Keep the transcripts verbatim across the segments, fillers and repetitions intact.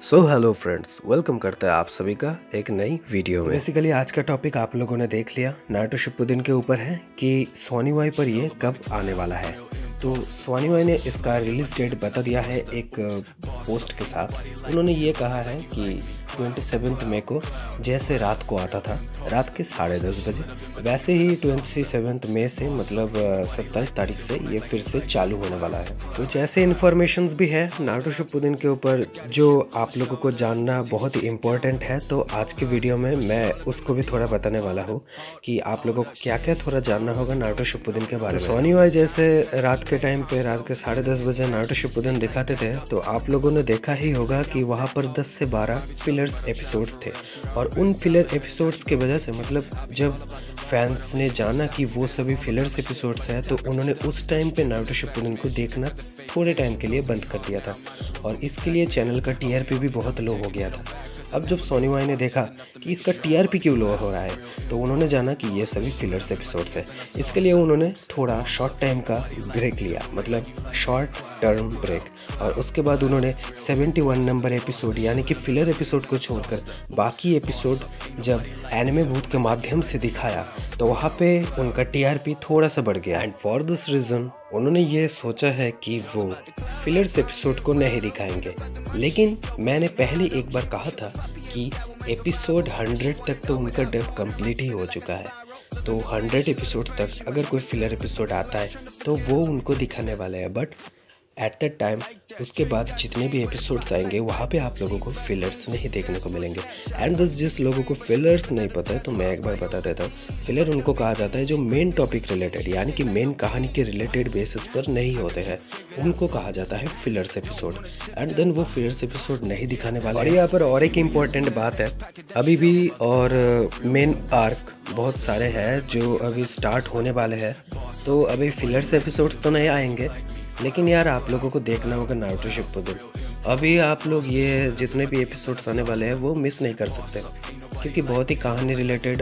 So hello friends, welcome करता है आप सभी का एक नई वीडियो में। बेसिकली आज का टॉपिक आप लोगों ने देख लिया, नारुतो शिपुडेन के ऊपर है कि सोनी वाई पर ये कब आने वाला है। तो सोनी वाई ने इसका रिलीज डेट बता दिया है एक पोस्ट के साथ। उन्होंने ये कहा है कि सत्ताईस मई को जैसे रात को आता था, रात के साढ़े दस बजे, वैसे ही सत्ताईस मई से मतलब सत्ताईस तारीख से ये फिर से चालू होने वाला है। कुछ ऐसे इन्फॉर्मेशंस भी है नारुतो शिपुडेन के ऊपर जो आप लोगों को जानना बहुत ही इम्पोर्टेंट है। तो आज की वीडियो में मैं उसको भी थोड़ा बताने वाला हूँ कि आप लोगों को क्या क्या थोड़ा जानना होगा नारुतो शिपुडेन के बारे में। सोनी वाई जैसे रात के टाइम पे रात के साढ़े दस बजे नारुतो शिपुडेन दिखाते थे, तो आप लोगों ने देखा ही होगा कि वहाँ पर दस से बारह फिलर्स एपिसोड्स थे। और उन फिलर एपिसोड्स की वजह से मतलब जब फैंस ने जाना कि वो सभी फिलर्स एपिसोड्स हैं, तो उन्होंने उस टाइम पे नारुतो शिपुडेन को देखना थोड़े टाइम के लिए बंद कर दिया था और इसके लिए चैनल का टीआरपी भी बहुत लो हो गया था। अब जब सोनी वाई ने देखा कि इसका टीआरपी क्यों लो हो रहा है, तो उन्होंने जाना कि ये सभी फिलर्स एपिसोड्स हैं। इसके लिए उन्होंने थोड़ा शॉर्ट टाइम का ब्रेक लिया, मतलब शॉर्ट टर्म ब्रेक। और उसके बाद उन्होंने इकहत्तर नंबर एपिसोड यानी कि फिलर एपिसोड को छोड़कर बाकी एपिसोड जब एनिमे बूथ के माध्यम से दिखाया, तो वहाँ पे उनका टीआरपी थोड़ा सा बढ़ गया। एंड फॉर दिस रीज़न उन्होंने ये सोचा है कि वो फिलर्स एपिसोड को नहीं दिखाएंगे। लेकिन मैंने पहले एक बार कहा था कि एपिसोड हंड्रेड तक तो उनका डब कंप्लीट ही हो चुका है, तो हंड्रेड एपिसोड तक अगर कोई फिलर एपिसोड आता है तो वो उनको दिखाने वाले हैं। बट एट दैट टाइम उसके बाद जितने भी एपिसोड्स आएंगे वहाँ पे आप लोगों को फिलर्स नहीं देखने को मिलेंगे। एंड दिस जिस लोगों को फिलर्स नहीं पता है, तो मैं एक बार बता देता हूँ। फिलर उनको कहा जाता है जो मेन टॉपिक रिलेटेड यानी कि मेन कहानी के रिलेटेड बेसिस पर नहीं होते हैं, उनको कहा जाता है फिलर्स एपिसोड। एंड देन वो फिलर्स एपिसोड नहीं दिखाने वाले। और यहाँ पर और एक इम्पॉर्टेंट बात है, अभी भी और मेन आर्क बहुत सारे हैं जो अभी स्टार्ट होने वाले हैं, तो अभी फिलर्स एपिसोड्स तो नहीं आएंगे। लेकिन यार आप लोगों को देखना होगा नारुतो शिपुडेन। अभी आप लोग ये जितने भी एपिसोड्स आने वाले हैं वो मिस नहीं कर सकते, क्योंकि बहुत ही कहानी रिलेटेड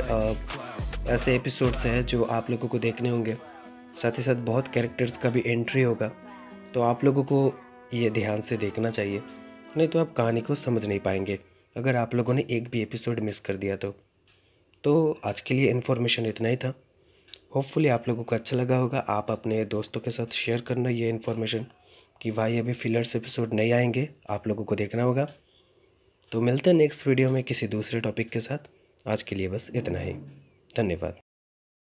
ऐसे एपिसोड्स हैं जो आप लोगों को देखने होंगे। साथ ही साथ बहुत कैरेक्टर्स का भी एंट्री होगा, तो आप लोगों को ये ध्यान से देखना चाहिए, नहीं तो आप कहानी को समझ नहीं पाएंगे अगर आप लोगों ने एक भी एपिसोड मिस कर दिया तो। तो आज के लिए इन्फॉर्मेशन इतना ही था। होपफुली आप लोगों को अच्छा लगा होगा। आप अपने दोस्तों के साथ शेयर करना ये इन्फॉर्मेशन कि भाई अभी फिलर्स एपिसोड नहीं आएंगे, आप लोगों को देखना होगा। तो मिलते हैं नेक्स्ट वीडियो में किसी दूसरे टॉपिक के साथ। आज के लिए बस इतना ही, धन्यवाद।